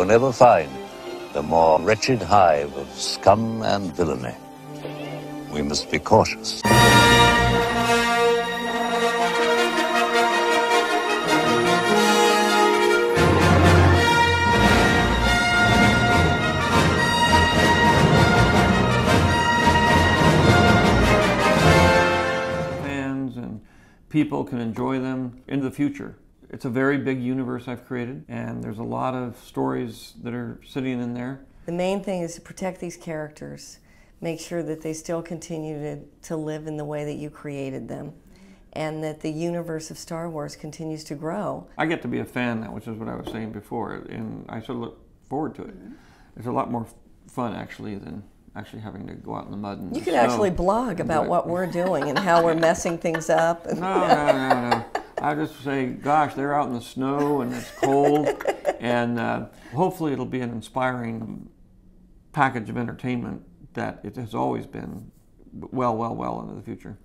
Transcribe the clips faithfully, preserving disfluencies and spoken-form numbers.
can ever find the more wretched hive of scum and villainy. We must be cautious. Fans and people can enjoy them into the future. It's a very big universe I've created, and there's a lot of stories that are sitting in there. The main thing is to protect these characters, make sure that they still continue to, to live in the way that you created them, and that the universe of Star Wars continues to grow. I get to be a fan now, which is what I was saying before, and I sort of look forward to it. It's a lot more fun, actually, than actually having to go out in the mud and You could snow. actually blog about what we're doing and how we're messing things up. No, no, no, no. I just say, gosh, they're out in the snow and it's cold, and uh, hopefully it'll be an inspiring package of entertainment that it has always been well, well, well into the future.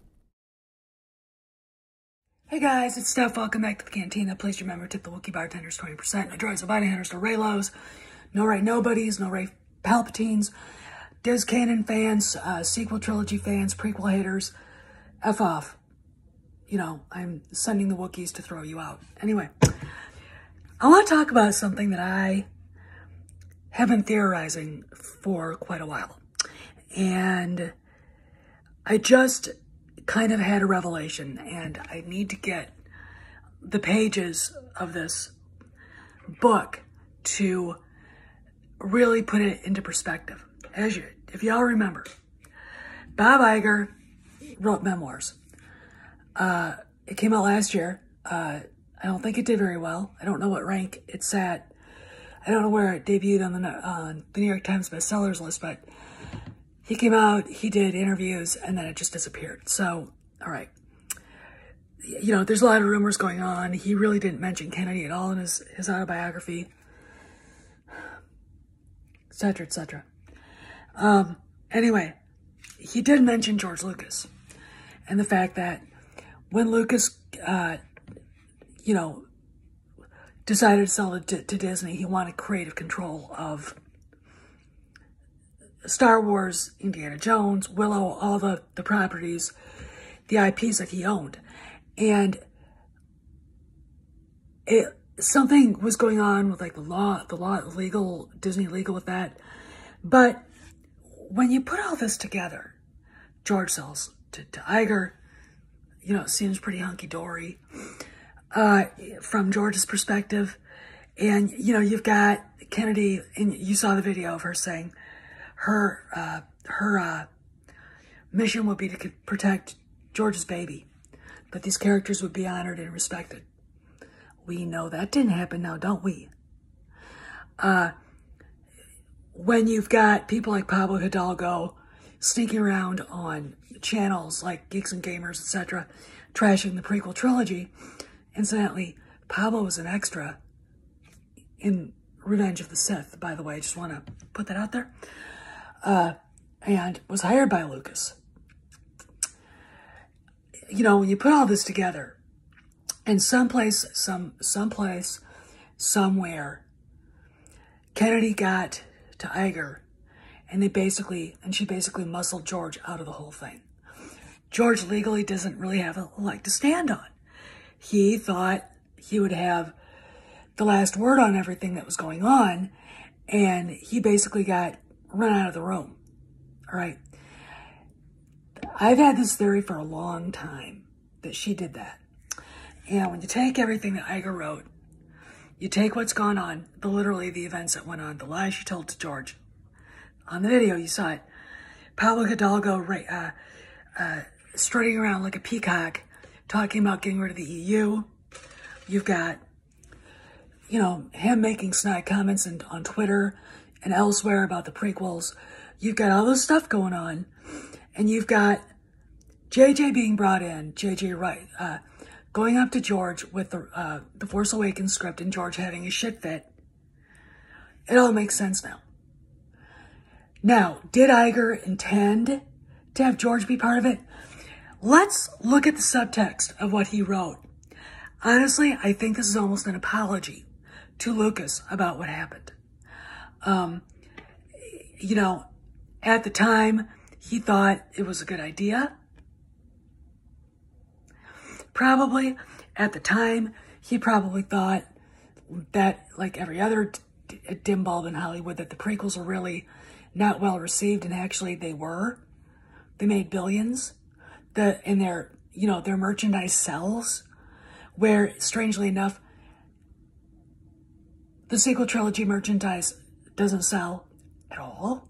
Hey guys, it's Steph. Welcome back to the Cantina. Please remember, tip the Wookiee bartenders twenty percent. No droids, no bounty hunters, no Raylos, no Ray Nobodies, no Ray Palpatines, Diz Canon fans, uh, sequel trilogy fans, prequel haters, F off. You know, I'm sending the Wookiees to throw you out. Anyway, I want to talk about something that I have been theorizing for quite a while. And I just kind of had a revelation, and I need to get the pages of this book to really put it into perspective. As you, if y'all remember, Bob Iger wrote memoirs. Uh, it came out last year. Uh, I don't think it did very well. I don't know what rank it's at. I don't know where it debuted on the, on the New York Times bestsellers list, but he came out, he did interviews, and then it just disappeared. So, all right. You know, there's a lot of rumors going on. He really didn't mention Kennedy at all in his, his autobiography, et cetera, et cetera. Um, anyway, he did mention George Lucas and the fact that when Lucas, uh, you know, decided to sell it to, to Disney, he wanted creative control of Star Wars, Indiana Jones, Willow, all the, the properties, the I Ps that he owned. And it, something was going on with like the law, the law, legal, Disney legal with that. But when you put all this together, George sells to, to Iger, you know, it seems pretty hunky-dory uh, from George's perspective. And, you know, you've got Kennedy, and you saw the video of her saying her, uh, her uh, mission would be to protect George's baby, but these characters would be honored and respected. We know that didn't happen now, don't we? Uh, when you've got people like Pablo Hidalgo sneaking around on channels like Geeks and Gamers, et cetera, trashing the prequel trilogy. Incidentally, Pablo was an extra in Revenge of the Sith, by the way. I just want to put that out there. Uh, and was hired by Lucas. You know, when you put all this together, and someplace, some, someplace, somewhere, Kennedy got to Iger, and they basically, and she basically muscled George out of the whole thing. George legally doesn't really have a leg to stand on. He thought he would have the last word on everything that was going on, and he basically got run out of the room. All right. I've had this theory for a long time that she did that. And when you take everything that Iger wrote, you take what's gone on, the literally the events that went on, the lies she told to George. On the video, you saw it. Pablo Hidalgo uh, uh, strutting around like a peacock, talking about getting rid of the E U. You've got, you know, him making snide comments and, on Twitter and elsewhere about the prequels. You've got all this stuff going on. And you've got J J being brought in, J J Wright, uh, going up to George with the, uh, the Force Awakens script and George having a shit fit. It all makes sense now. Now, did Iger intend to have George be part of it? Let's look at the subtext of what he wrote. Honestly, I think this is almost an apology to Lucas about what happened. Um, you know, at the time, he thought it was a good idea. Probably, at the time, he probably thought that, like every other dim bulb in Hollywood, that the prequels were really not well received, and actually they were. They made billions. The in their, you know, their merchandise sells, where, strangely enough, the sequel trilogy merchandise doesn't sell at all.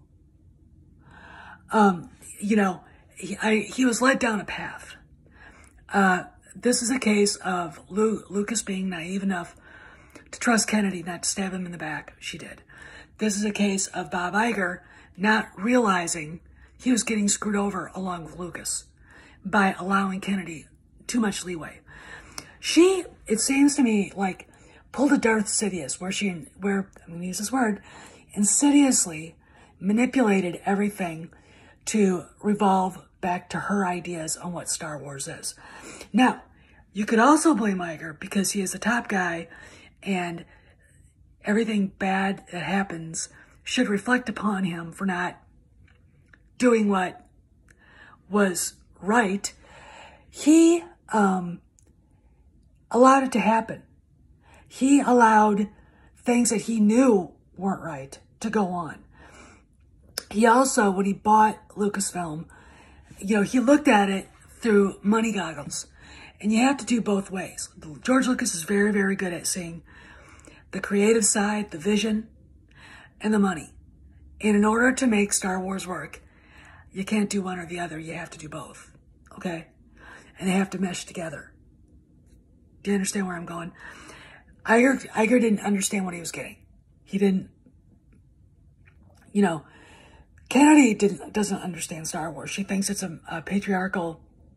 Um, you know, he, I, he was led down a path. Uh, this is a case of Lu, Lucas being naive enough to trust Kennedy not to stab him in the back. She did. This is a case of Bob Iger not realizing he was getting screwed over along with Lucas by allowing Kennedy too much leeway. She, it seems to me, like, pulled a Darth Sidious, where she, where, I'm going to use this word, insidiously manipulated everything to revolve back to her ideas on what Star Wars is. Now, you could also blame Iger because he is the top guy, and everything bad that happens should reflect upon him for not doing what was right. He um, allowed it to happen. He allowed things that he knew weren't right to go on. He also, when he bought Lucasfilm, you know, he looked at it through money goggles. And you have to do both ways. George Lucas is very, very good at seeing the creative side, the vision, and the money. And in order to make Star Wars work, you can't do one or the other. You have to do both, okay? And they have to mesh together. Do you understand where I'm going? Iger, Iger didn't understand what he was getting. He didn't, you know, Kennedy didn't, doesn't understand Star Wars. She thinks it's a, a patriarchal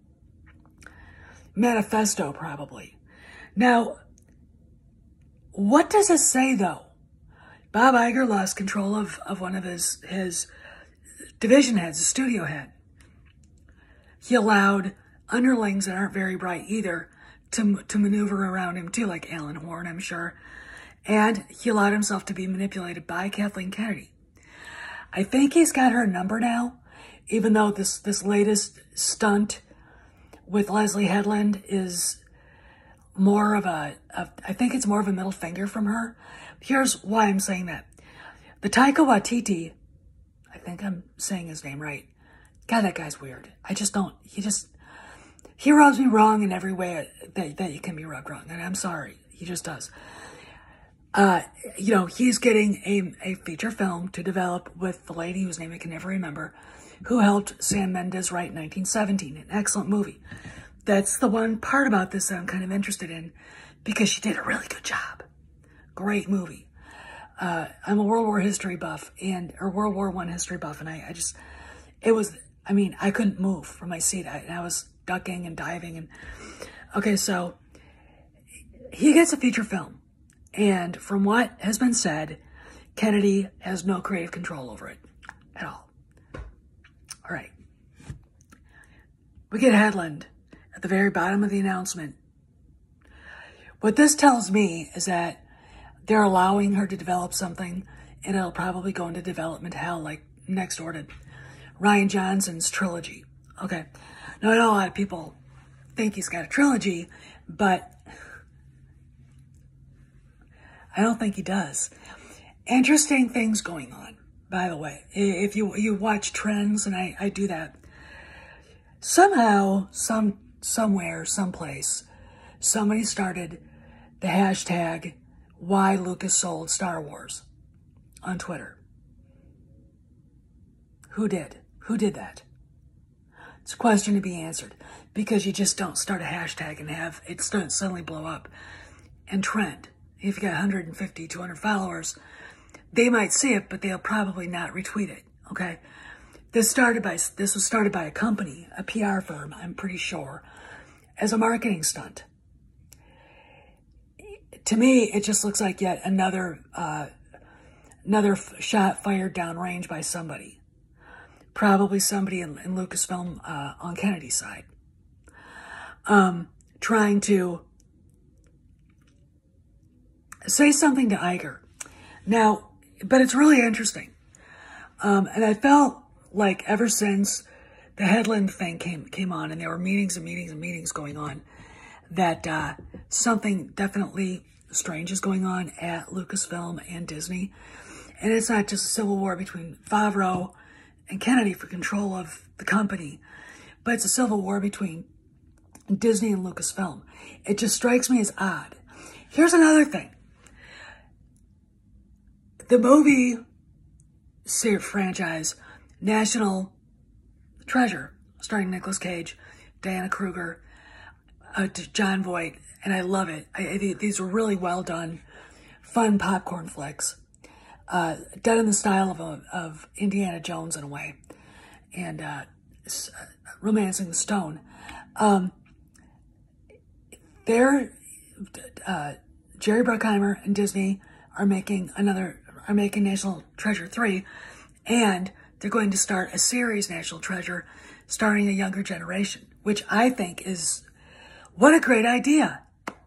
manifesto, probably. Now, what does it say, though? Bob Iger lost control of, of one of his, his division heads, a studio head. He allowed underlings that aren't very bright either to, to maneuver around him too, like Alan Horn, I'm sure. And he allowed himself to be manipulated by Kathleen Kennedy. I think he's got her number now, even though this, this latest stunt with Leslie Headland is more of a, a, I think it's more of a middle finger from her. Here's why I'm saying that. The Taika Waititi, I think I'm saying his name right. God, that guy's weird. I just don't, he just, he rubs me wrong in every way that, that you can be rubbed wrong. And I'm sorry, he just does. Uh, you know, he's getting a, a feature film to develop with the lady whose name I can never remember, who helped Sam Mendes write nineteen seventeen, an excellent movie. That's the one part about this that I'm kind of interested in, because she did a really good job. Great movie. Uh, I'm a World War history buff, and or World War One history buff, and I, I just, it was, I mean, I couldn't move from my seat. I, I was ducking and diving, and okay, so he gets a feature film, and from what has been said, Kennedy has no creative control over it at all. All right. We get Headland at the very bottom of the announcement. What this tells me is that they're allowing her to develop something, and it'll probably go into development hell, like next door to Rian Johnson's trilogy. Okay. Now, I know a lot of people think he's got a trilogy, but I don't think he does. Interesting things going on, by the way. If you you watch trends, and I, I do that, somehow, some somewhere, someplace, somebody started the hashtag why Lucas sold Star Wars on Twitter. Who did? Who did that? It's a question to be answered, because you just don't start a hashtag and have it start, suddenly blow up and trend. If you got one hundred fifty, two hundred followers, they might see it, but they'll probably not retweet it, okay? This started by, this was started by a company, a P R firm, I'm pretty sure, as a marketing stunt. To me, it just looks like yet another, uh, another shot fired downrange by somebody. Probably somebody in, in Lucasfilm uh, on Kennedy's side. Um, trying to say something to Iger. Now, but it's really interesting. Um, and I felt like ever since the Headland thing came came on, and there were meetings and meetings and meetings going on, that uh, something definitely strange is going on at Lucasfilm and Disney. And it's not just a civil war between Favreau and Kennedy for control of the company, but it's a civil war between Disney and Lucasfilm. It just strikes me as odd. Here's another thing. The movie series franchise, National Treasure, starring Nicolas Cage, Diana Kruger, uh, John Voight, and I love it. I, I, these are really well done, fun popcorn flicks, uh, done in the style of, a, of Indiana Jones in a way, and uh, Romancing the Stone. Um, they're, uh, Jerry Bruckheimer and Disney are making another, are making National Treasure three, and they're going to start a series, National Treasure, starring a younger generation, which I think is, what a great idea.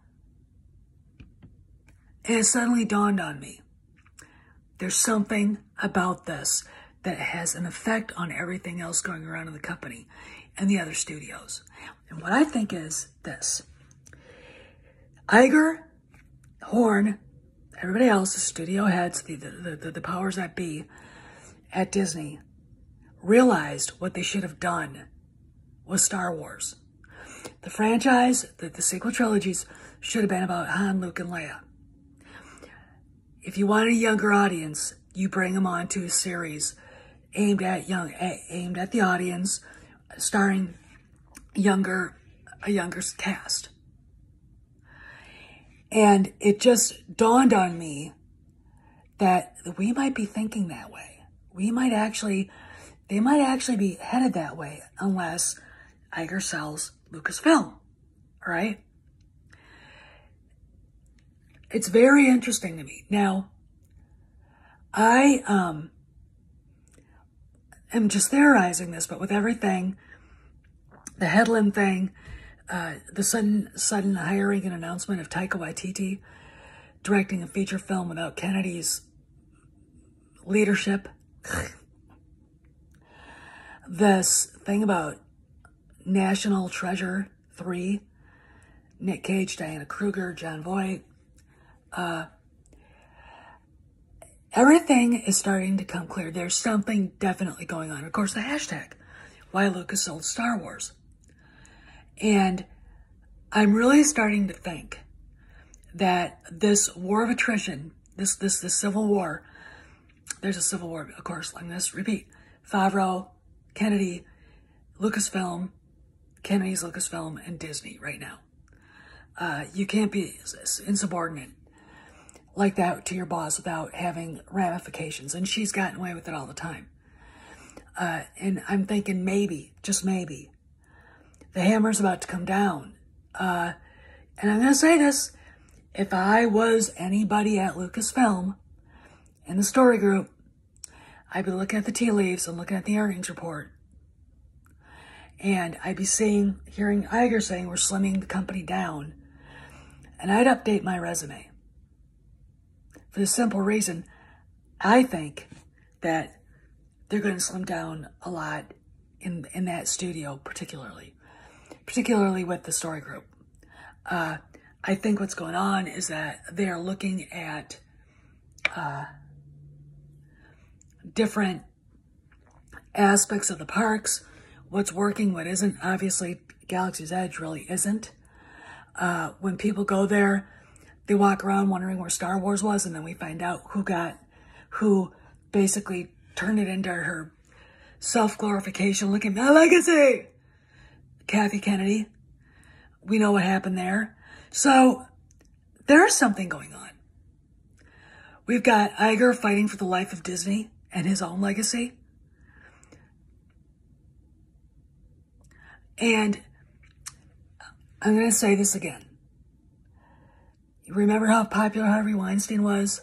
And it suddenly dawned on me, there's something about this that has an effect on everything else going around in the company and the other studios. And what I think is this. Iger, Horn, everybody else, the studio heads, the, the, the, the powers that be at Disney, realized what they should have done with Star Wars. The franchise, the, the sequel trilogies, should have been about Han, Luke, and Leia. If you wanted a younger audience, you bring them onto a series aimed at young, aimed at the audience, starring younger, a younger cast. And it just dawned on me that we might be thinking that way. We might actually, they might actually be headed that way unless Iger sells Lucasfilm, all right? It's very interesting to me. Now, I um, am just theorizing this, but with everything, the Headland thing, uh, the sudden sudden hiring and announcement of Taika Waititi directing a feature film without Kennedy's leadership, this thing about National Treasure three, Nick Cage, Diana Kruger, John Voight, uh, everything is starting to come clear. There's something definitely going on. Of course, the hashtag, why Lucas sold Star Wars. And I'm really starting to think that this war of attrition, this, this, this civil war, there's a civil war, of course, I'm going to repeat, Favreau, Kennedy, Lucasfilm, Kennedy's Lucasfilm, and Disney right now. Uh, you can't be insubordinate like that to your boss without having ramifications. And she's gotten away with it all the time. Uh, and I'm thinking maybe, just maybe, the hammer's about to come down. Uh, and I'm going to say this, if I was anybody at Lucasfilm in the story group, I'd be looking at the tea leaves and looking at the earnings report. And I'd be seeing, hearing Iger saying we're slimming the company down. And I'd update my resume. For the simple reason, I think that they're going to slim down a lot in, in that studio, particularly. Particularly with the story group. Uh, I think what's going on is that they're looking at uh, different aspects of the parks, what's working, what isn't. Obviously, Galaxy's Edge really isn't. Uh, when people go there, they walk around wondering where Star Wars was, and then we find out who got, who basically turned it into her self-glorification, look at my legacy! Kathy Kennedy. We know what happened there. So, there's something going on. We've got Iger fighting for the life of Disney and his own legacy. And I'm going to say this again. You remember how popular Harvey Weinstein was?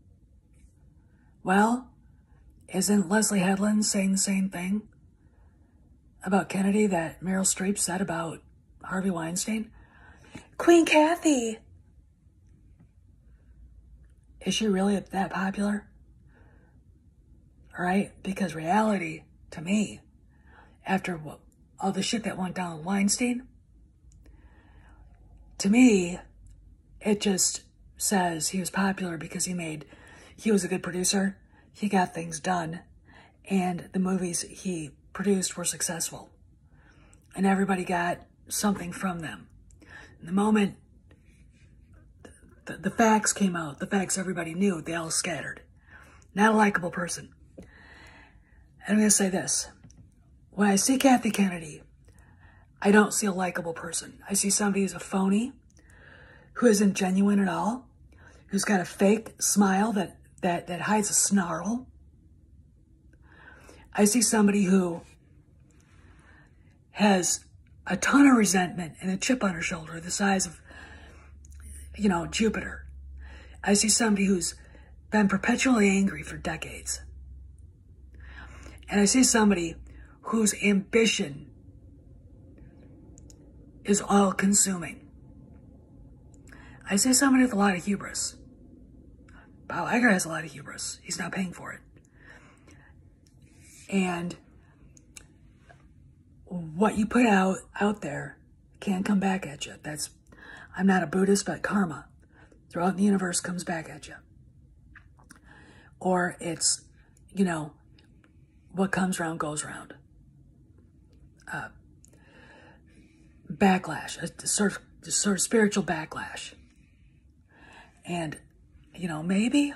Well, isn't Leslie Headland saying the same thing about Kennedy that Meryl Streep said about Harvey Weinstein? Queen Kathy! Is she really that popular? All right? Because reality, to me, after what, all the shit that went down with Weinstein, to me, it just says he was popular because he made, he was a good producer, he got things done, and the movies he produced were successful. And everybody got something from them. And the moment the, the facts came out, the facts everybody knew, they all scattered. Not a likable person. And I'm going to say this. When I see Kathy Kennedy, I don't see a likable person. I see somebody who's a phony, who isn't genuine at all, who's got a fake smile that, that, that hides a snarl. I see somebody who has a ton of resentment and a chip on her shoulder the size of, you know, Jupiter. I see somebody who's been perpetually angry for decades. And I see somebody whose ambition is all-consuming. I see somebody with a lot of hubris. Bob Iger has a lot of hubris. He's not paying for it. And what you put out out there can come back at you. That's, I'm not a Buddhist, but karma throughout the universe comes back at you. Or it's, you know, what comes around goes around. Uh, backlash, a sort of, a sort of spiritual backlash. And, you know, maybe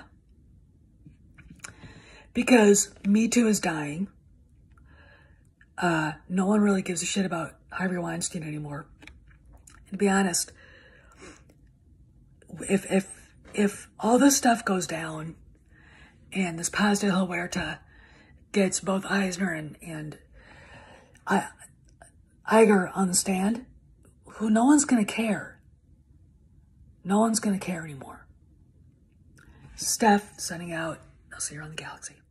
because Me Too is dying, uh, no one really gives a shit about Harvey Weinstein anymore. And to be honest, if if if all this stuff goes down and this Paz de la Huerta gets both Eisner and, and I, Iger on the stand, who no one's going to care. No one's going to care anymore. Steph, signing out. I'll see you around the galaxy.